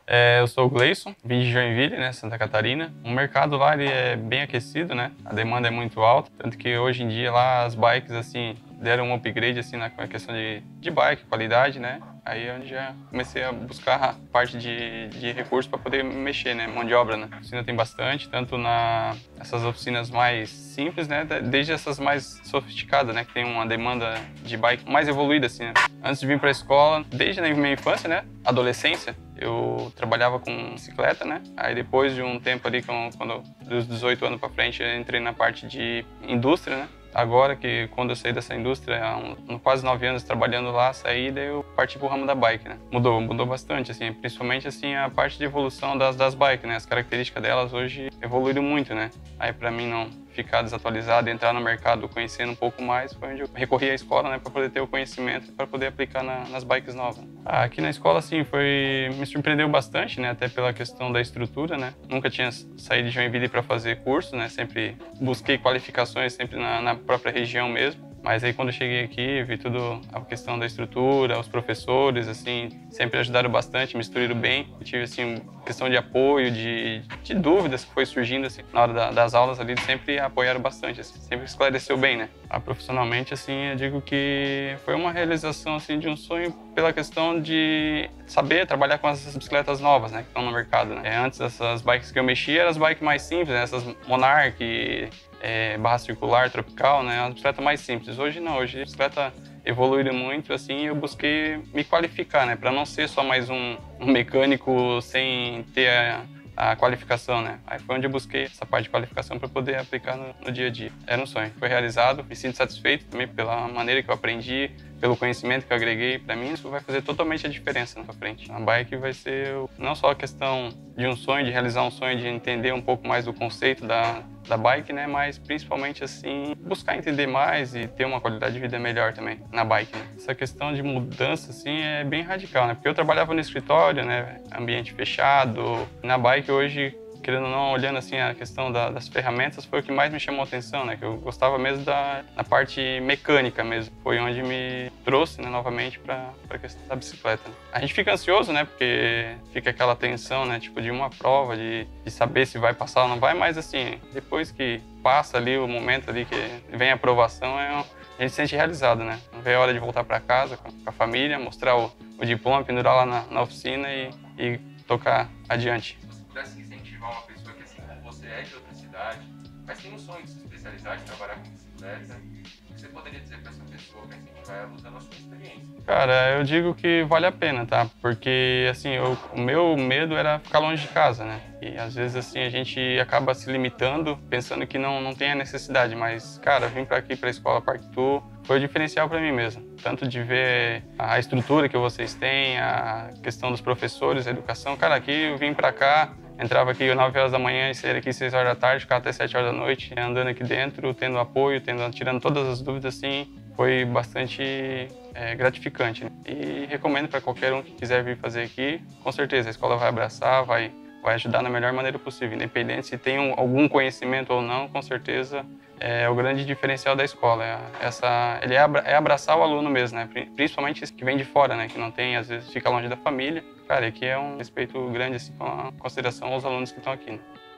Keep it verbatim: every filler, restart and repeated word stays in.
É, eu sou o Gleison, vim de Joinville, né, Santa Catarina. O mercado lá ele é bem aquecido, né? A demanda é muito alta, tanto que hoje em dia lá as bikes assim deram um upgrade assim na questão de, de bike, qualidade, né? Aí é onde já comecei a buscar a parte de, de recursos para poder mexer, né? Mão de obra, né? A oficina tem bastante, tanto na essas oficinas mais simples, né? Desde essas mais sofisticadas, né? Que tem uma demanda de bike mais evoluída, assim, né? Antes de vir para a escola, desde a minha infância, né? Adolescência, eu trabalhava com bicicleta, né? Aí depois de um tempo ali, quando dos dezoito anos para frente, eu entrei na parte de indústria, né? Agora que quando eu saí dessa indústria, há um, quase nove anos trabalhando lá, saí, daí eu parti pro ramo da bike, né? Mudou, mudou bastante, assim, principalmente assim a parte de evolução das, das bikes, né? As características delas hoje evoluíram muito, né? Aí para mim não ficar desatualizado e entrar no mercado conhecendo um pouco mais, foi onde eu recorri à escola, né, para poder ter o conhecimento para poder aplicar na, nas bikes novas. Ah, aqui na escola, assim, foi me surpreendeu bastante, né, até pela questão da estrutura, né. Nunca tinha saído de Joinville para fazer curso, né, sempre busquei qualificações sempre na, na própria região mesmo. Mas aí quando eu cheguei aqui, vi tudo a questão da estrutura, os professores, assim, sempre ajudaram bastante, me instruíram bem. Eu tive, assim, questão de apoio, de, de dúvidas que foi surgindo, assim, na hora da, das aulas ali, sempre apoiaram bastante, assim, sempre esclareceu bem, né? Ah, profissionalmente, assim, eu digo que foi uma realização, assim, de um sonho pela questão de saber trabalhar com essas bicicletas novas, né, que estão no mercado, né? Antes, essas bikes que eu mexia eram as bikes mais simples, né, essas Monarch, É, barra circular, tropical, né? Uma bicicleta mais simples. Hoje não, hoje a bicicleta evoluiu muito, assim, eu busquei me qualificar, né? Para não ser só mais um, um mecânico sem ter a, a qualificação, né? Aí foi onde eu busquei essa parte de qualificação para poder aplicar no, no dia a dia. Era um sonho, foi realizado, me sinto satisfeito também pela maneira que eu aprendi, pelo conhecimento que eu agreguei. Para mim, isso vai fazer totalmente a diferença na frente. A bike vai ser não só a questão de um sonho, de realizar um sonho, de entender um pouco mais do conceito da, da bike, né? Mas principalmente, assim, buscar entender mais e ter uma qualidade de vida melhor também na bike, né? Essa questão de mudança, assim, é bem radical, né? Porque eu trabalhava no escritório, né? Ambiente fechado. Na bike, hoje, querendo ou não, olhando assim a questão da, das ferramentas, foi o que mais me chamou a atenção, né? Que eu gostava mesmo da, da parte mecânica mesmo. Foi onde me trouxe, né, novamente para a questão da bicicleta. A gente fica ansioso, né? Porque fica aquela tensão, né? Tipo, de uma prova, de, de saber se vai passar ou não vai, mas assim, depois que passa ali o momento ali que vem a aprovação, é um, a gente se sente realizado, né? Não vê a hora de voltar para casa com a família, mostrar o, o diploma, pendurar lá na, na oficina e, e tocar adiante. Uma pessoa que, assim como você, é de outra cidade, mas tem um sonho de se especializar, de trabalhar com bicicleta, o que você poderia dizer para essa pessoa para incentivar ela usando a sua experiência? Cara, eu digo que vale a pena, tá? Porque, assim, eu, o meu medo era ficar longe de casa, né? E, às vezes, assim, a gente acaba se limitando, pensando que não, não tem a necessidade. Mas, cara, vim para aqui, para a Escola Parktur, foi o diferencial para mim mesmo. Tanto de ver a estrutura que vocês têm, a questão dos professores, a educação. Cara, aqui eu vim para cá, entrava aqui às nove horas da manhã e saía aqui às seis horas da tarde, ficava até sete horas da noite, andando aqui dentro, tendo apoio, tendo, tirando todas as dúvidas, assim, foi bastante é, gratificante. Né? E recomendo para qualquer um que quiser vir fazer aqui, com certeza a escola vai abraçar, vai, vai ajudar da melhor maneira possível, independente se tem um, algum conhecimento ou não, com certeza é o grande diferencial da escola. É, essa, ele é, abra, é abraçar o aluno mesmo, né? Principalmente esse que vem de fora, né? Que não tem, às vezes, fica longe da família. Cara, aqui é um respeito grande, assim, com a consideração aos alunos que estão aqui, né?